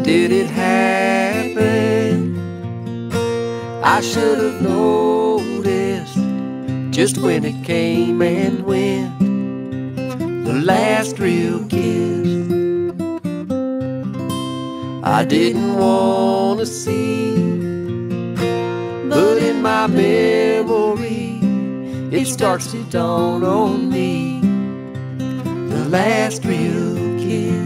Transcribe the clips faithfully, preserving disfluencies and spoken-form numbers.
When did it happen? I should have noticed just when it came and went. The last real kiss I didn't want to see, but in my memory it starts to dawn on me. The last real kiss.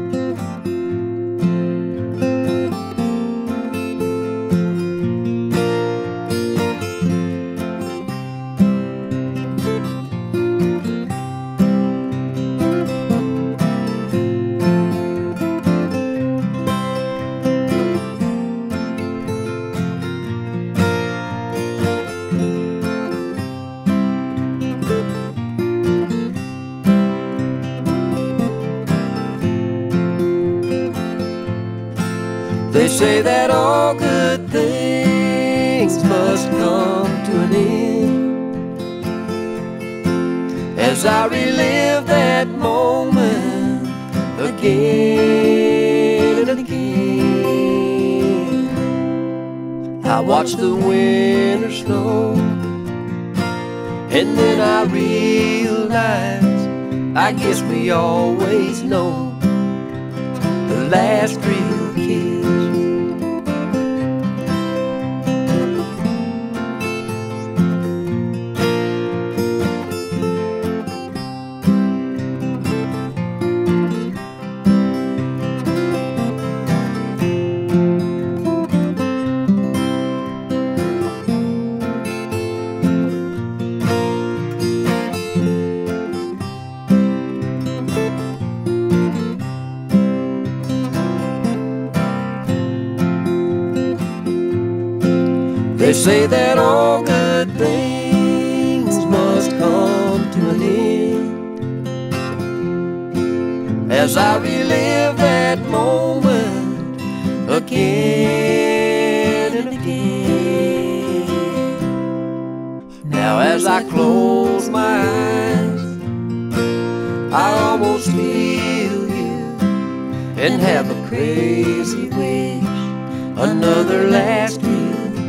They say that all good things must come to an end. As I relive that moment again and again, I watch the winter snow, and then I realize I guess we always know the last real kiss. They say that all good things must come to an end. As I relive that moment again and again, now as I close my eyes, I almost feel you and have a crazy wish, another last real.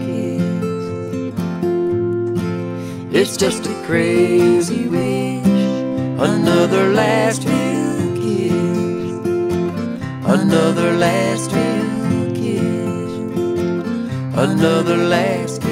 It's just a crazy wish, another last real kiss, another last real kiss, another last kiss.